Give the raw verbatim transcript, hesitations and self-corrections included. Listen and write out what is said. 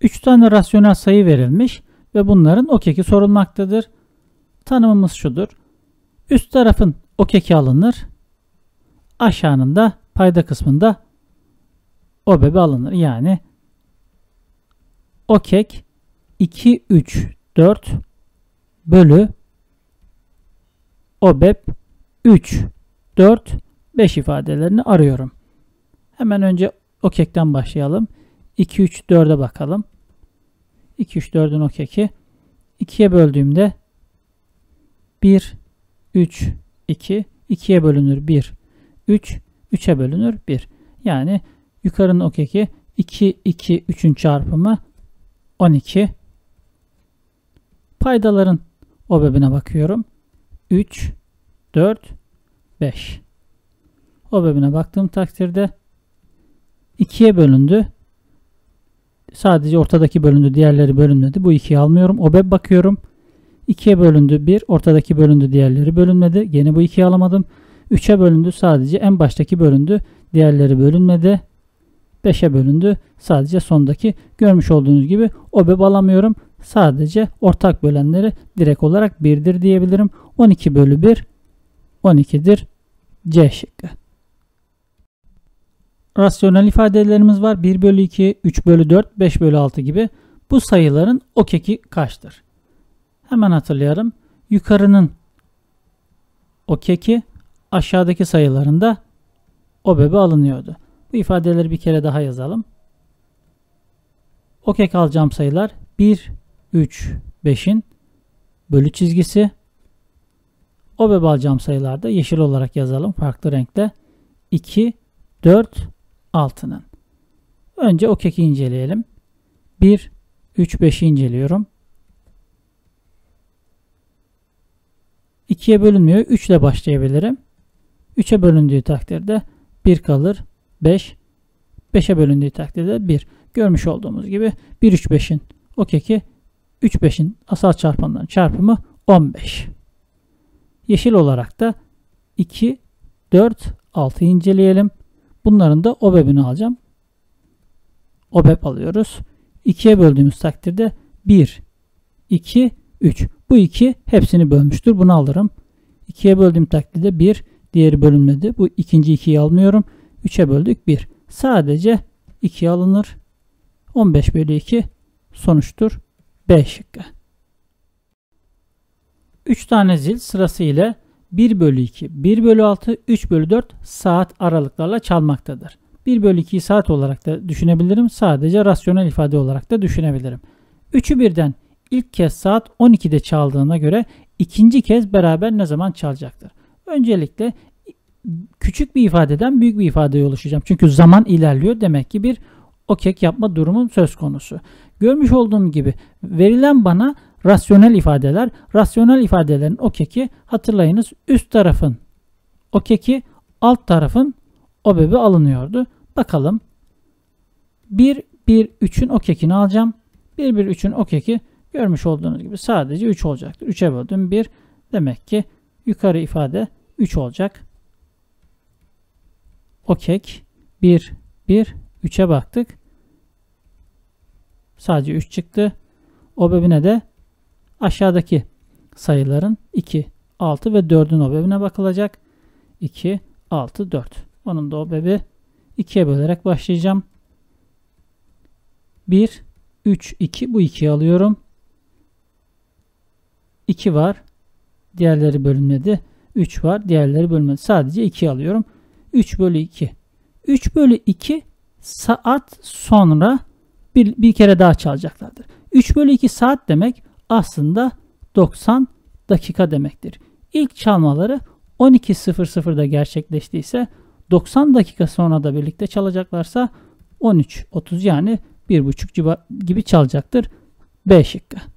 üç tane rasyonel sayı verilmiş ve bunların okeki sorulmaktadır. Tanımımız şudur. Üst tarafın okeki alınır. Aşağının da payda kısmında OBEB alınır. Yani okek iki, üç, dört bölü OBEB üç, dört, beş ifadelerini arıyorum. Hemen önce okekten başlayalım. iki, üç, dörde bakalım. iki, üç, dördün okeki. ikiye böldüğümde bir, üç, iki. ikiye bölünür bir, üç. üçe bölünür bir. Yani yukarının okeki iki, iki, üçün çarpımı on iki. Paydaların OBEB'ine bakıyorum. üç, dört, beş. OBEB'ine baktığım takdirde ikiye bölündü. Sadece ortadaki bölündü, diğerleri bölünmedi. Bu ikiyi almıyorum. OBEB bakıyorum. ikiye bölündü bir, ortadaki bölündü, diğerleri bölünmedi. Gene bu ikiyi alamadım. üçe bölündü, sadece en baştaki bölündü, diğerleri bölünmedi. beşe bölündü, sadece sondaki. Görmüş olduğunuz gibi OBEB alamıyorum. Sadece ortak bölenleri direkt olarak birdir diyebilirim. on iki bölü bir on iki'dir. C şıkkı. Rasyonel ifadelerimiz var. bir bölü iki, üç bölü dört, beş bölü altı gibi. Bu sayıların okeki kaçtır? Hemen hatırlayalım. Yukarının okeki aşağıdaki sayılarında OBEB alınıyordu. Bu ifadeleri bir kere daha yazalım. Okek alacağım sayılar bir, üç, beş'in bölü çizgisi. OBEB alacağım sayılarda yeşil olarak yazalım farklı renkte. iki, dört, altı'nın. Önce okeki inceleyelim. bir, üç, beş'i inceliyorum. ikiye bölünmüyor. üç ile başlayabilirim. üçe bölündüğü takdirde bir kalır. beş. beşe bölündüğü takdirde bir. Görmüş olduğumuz gibi bir, üç, beş'in okeki üç, beş'in asal çarpanların çarpımı on beş. Yeşil olarak da iki, dört, altı'yı inceleyelim. Bunların da OBEB'ini alacağım. OBEB alıyoruz. ikiye böldüğümüz takdirde bir, iki, üç. Bu iki hepsini bölmüştür. Bunu alırım. ikiye böldüğüm takdirde bir. Diğeri bölünmedi. Bu ikinci ikiyi almıyorum. üçe böldük bir. Sadece iki alınır. on beş bölü iki sonuçtur. B şıkkı. üç tane zil sırasıyla bir bölü iki, bir bölü altı, üç bölü dört saat aralıklarla çalmaktadır. bir bölü iki'yi saat olarak da düşünebilirim. Sadece rasyonel ifade olarak da düşünebilirim. üçü birden ilk kez saat on iki'de çaldığına göre ikinci kez beraber ne zaman çalacaktır? Öncelikle küçük bir ifadeden büyük bir ifadeye oluşacağım. Çünkü zaman ilerliyor. Demek ki bir okek yapma durumum söz konusu. Görmüş olduğum gibi verilen bana rasyonel ifadeler. Rasyonel ifadelerin okeki hatırlayınız üst tarafın okeki alt tarafın OBEB'i alınıyordu. Bakalım. bir, bir, üç'ün okekini alacağım. bir, bir, üç'ün okeki görmüş olduğunuz gibi sadece üç olacaktır. üçe böldüm bir. Demek ki yukarı ifade üç olacak. Okek bir, bir, üç'e baktık. Sadece üç çıktı. OBEB'ine de aşağıdaki sayıların iki, altı ve dört'ün OBEB'ine bakılacak. iki, altı, dört. Onun da OBEB'i ikiye bölerek başlayacağım. bir, üç, iki. Bu ikiyi alıyorum. iki var. Diğerleri bölünmedi. üç var. Diğerleri bölünmedi. Sadece ikiyi alıyorum. üç bölü iki. üç bölü iki saat sonra bir, bir kere daha çalacaklardır. üç bölü iki saat demek aslında doksan dakika demektir. İlk çalmaları on iki sıfır sıfır'da gerçekleştiyse doksan dakika sonra da birlikte çalacaklarsa on üç otuz yani bir buçuk gibi çalacaktır. B şıkkı.